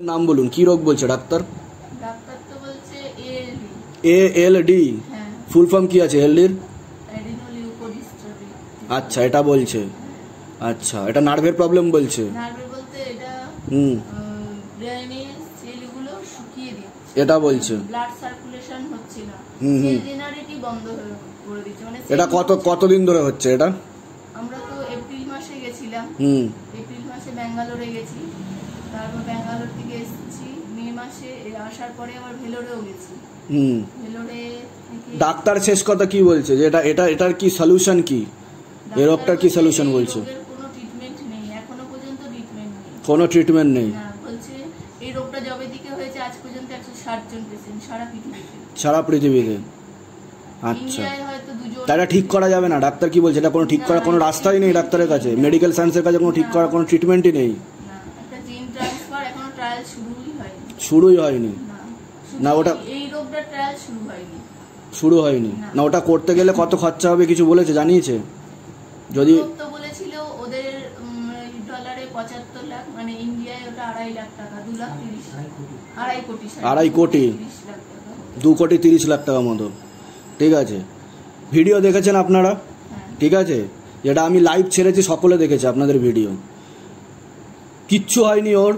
নাম বলুন, কি রোগ বলছে ডাক্তার? ডাক্তার তো বলছে এএলডি। এএলডি? হ্যাঁ। ফুল ফর্ম কি আছে এএলডির? অ্যাডিনোলিউকোডিস্ট্রফি। আচ্ছা, এটা বলছে। আচ্ছা, এটা নার্ভের প্রবলেম বলছে? নার্ভের বলতে এটা ব্রেনে সেলগুলো শুকিয়ে দিচ্ছে, এটা বলছে। ব্লাড সার্কুলেশন হচ্ছে না, সেল জেনারেটই বন্ধ করে দিচ্ছে। মানে এটা কতদিন ধরে হচ্ছে এটা? আমরা তো এপ্রিল মাসে গেছিলাম। এপ্রিল মাসে ব্যাঙ্গালোরে গেছি, তারপর ব্যাঙ্গালোর থেকে এসেছি মে মাসে। আসার পরে আবার ভেলোরেও গেছি। ভেলোরে ডাক্তার শেষ কথা কি বলছে যে এটার কি সলিউশন, কি এই রোগটার কি সলিউশন বলছে? কোনো ট্রিটমেন্ট নেই, এখনো পর্যন্ত ট্রিটমেন্ট নেই। কোনো ট্রিটমেন্ট নেই? না, বলছে এই রোগটা যবে থেকে হয়েছে আজ পর্যন্ত 160 জন পেশেন্ট সারা পৃথিবীতে। আচ্ছা, তাহলে ঠিক করা যাবে না? ডাক্তার কি বলছে? এটা কোনো ঠিক করার কোনো রাস্তাই নেই ডাক্তারের কাছে, মেডিকেল সায়েন্সের কাছে কোনো ঠিক করার কোনো ট্রিটমেন্টই নেই? একটা জিন ট্রান্সফার এখনো ট্রায়াল শুরুই হয়নি। না, ওটা এই রোগটার ট্রায়াল শুরু হয়নি না? ওটা করতে গেলে কত খরচা হবে কিছু বলেছে, জানিয়েছে? যদি তো বলেছিল ওদের ডলারে 75 লাখ, মানে ইন্ডিয়ায় ওটা 2.5 লাখ টাকা, 2.5 কোটি 2 কোটি 30 লাখ টাকা মতো। ঠিক আছে, ভিডিও দেখেছেন আপনারা? ঠিক আছে, যেটা আমি লাইভ ছেড়েছি সকলে দেখেছে আপনাদের ভিডিও। কিচ্ছু হয়নি ওর।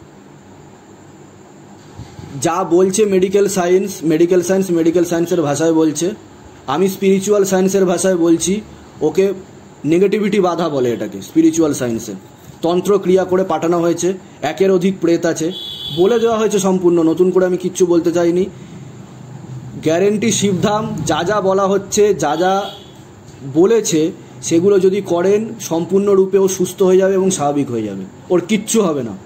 যা বলছে মেডিকেল সায়েন্সের ভাষায় বলছে, আমি স্পিরিচুয়াল সায়েন্সের ভাষায় বলছি। ওকে নেগেটিভিটি বাধা বলে এটাকে স্পিরিচুয়াল সায়েন্সে। তন্ত্র ক্রিয়া করে পাঠানো হয়েছে, 1-এর অধিক প্রেত আছে, বলে দেওয়া হয়েছে সম্পূর্ণ। নতুন করে আমি কিচ্ছু বলতে চাইনি। গ্যারেন্টি শিবধাম যা যা বলা হচ্ছে, যা যা বলেছে সেগুলো যদি করেন সম্পূর্ণরূপে ও সুস্থ হয়ে যাবে এবং স্বাভাবিক হয়ে যাবে, ওর কিচ্ছু হবে না।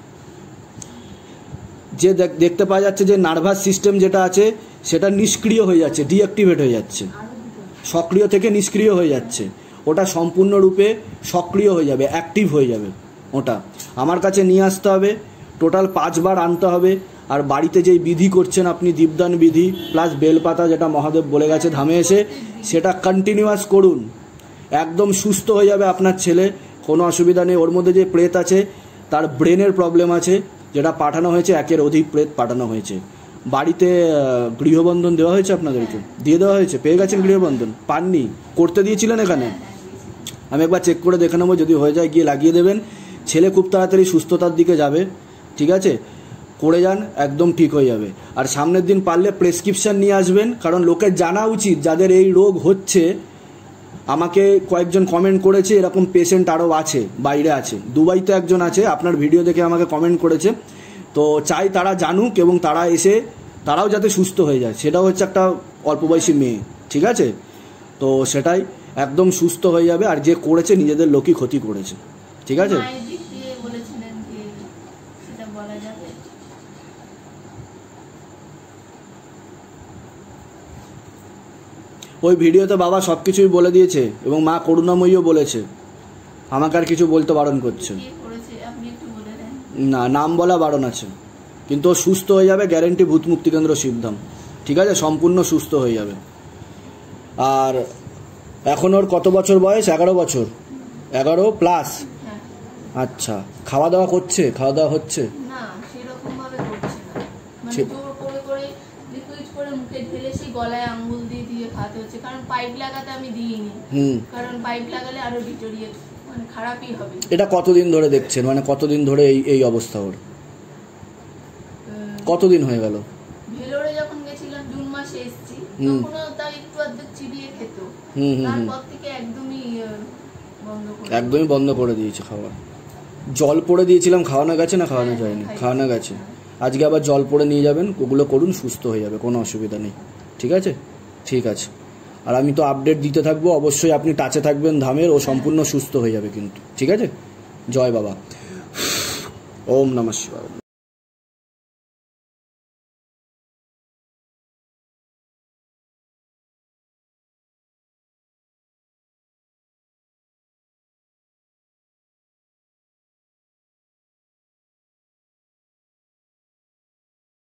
যে দেখতে পাওয়া যাচ্ছে যে নার্ভাস সিস্টেম যেটা আছে সেটা নিষ্ক্রিয় হয়ে যাচ্ছে, ডিঅ্যাক্টিভেট হয়ে যাচ্ছে, সক্রিয় থেকে নিষ্ক্রিয় হয়ে যাচ্ছে। ওটা সম্পূর্ণরূপে সক্রিয় হয়ে যাবে, অ্যাক্টিভ হয়ে যাবে। ওটা আমার কাছে নিয়ে আসতে হবে, টোটাল 5 বার আনতে হবে। আর বাড়িতে যেই বিধি করছেন আপনি, দীপদান বিধি প্লাস বেলপাতা, যেটা মহাদেব বলে গেছে ধামে এসে, সেটা কন্টিনিউয়াস করুন। একদম সুস্থ হয়ে যাবে আপনার ছেলে, কোনো অসুবিধা নেই। ওর মধ্যে যে প্রেত আছে তার ব্রেনের প্রবলেম আছে, যেটা পাঠানো হয়েছে, 1-এর অধিক প্রেত পাঠানো হয়েছে। বাড়িতে গৃহবন্ধন দেওয়া হয়েছে আপনাদেরকে? দিয়ে দেওয়া হয়েছে? পেয়ে গেছেন গৃহবন্ধন? পাননি? করতে দিয়েছিলেন এখানে? আমি একবার চেক করে দেখে নেবো, যদি হয়ে যায় গিয়ে লাগিয়ে দেবেন। ছেলে খুব তাড়াতাড়ি সুস্থতার দিকে যাবে। ঠিক আছে, করে যান, একদম ঠিক হয়ে যাবে। আর সামনের দিন পারলে প্রেসক্রিপশন নিয়ে আসবেন, কারণ লোকের জানা উচিত যাদের এই রোগ হচ্ছে। আমাকে কয়েকজন কমেন্ট করেছে এরকম পেশেন্ট আরও আছে, বাইরে আছে, দুবাইতে একজন আছে, আপনার ভিডিও দেখে আমাকে কমেন্ট করেছে। তো চাই তারা জানুক এবং তারা এসে তারাও যাতে সুস্থ হয়ে যায়। সেটাও হচ্ছে একটা অল্প বয়সী মেয়ে, ঠিক আছে? তো সেটাই একদম সুস্থ হয়ে যাবে। আর যে করেছে নিজেদের লোকই ক্ষতি করেছে, ঠিক আছে? ওই ভিডিওতে বাবা সব কিছুই বলে দিয়েছে এবং মা করুণাময়ীও বলেছে, আমাকে আর কিছু বলতে বারণ করছে না। নাম বলা বারণ আছে, কিন্তু ও সুস্থ হয়ে যাবে গ্যারেন্টি। ভূত মুক্তি কেন্দ্র শিবধাম, ঠিক আছে? সম্পূর্ণ সুস্থ হয়ে যাবে। আর এখন ওর কত বছর বয়স? 11 বছর? 11 প্লাস? আচ্ছা, খাওয়া দাওয়া করছে? খাওয়া দাওয়া হচ্ছে? গলায় আঙ্গুল দিয়ে খাওয়াতে হচ্ছে, কারণ পাইপ লাগাতে আমি দিইনি, কারণ পাইপ লাগালে আরো ডিটোরিয়েট, মানে খারাপই হবে। এটা কতদিন ধরে দেখছেন, মানে কতদিন ধরে এই অবস্থা ওর? কতদিন হয়ে গেল? ভেলোরে যখন গেছিলাম জুন মাসে এসেছি, তখনও তার একটু আধটু চিবিয়ে খেত, তারপর থেকে একদমই বন্ধ করে দিয়েছে খাওয়া। জল পড়ে দিয়েছিলাম, খাওয়ানো গেছে না? খাওয়ানো যায়নি? খাওয়ানো গেছে। আজকে আবার জল পড়ে নিয়ে যাবেন, ওগুলো করুন, সুস্থ হয়ে যাবে, কোনো অসুবিধা নেই, ঠিক আছে? ঠিক আছে। আর আমি তো আপডেট দিতে থাকবো, অবশ্যই আপনি টাচে থাকবেন ধামের। ও সম্পূর্ণ সুস্থ হয়ে যাবে কিন্তু, ঠিক আছে? জয় বাবা। ওম নমঃ শিবায়।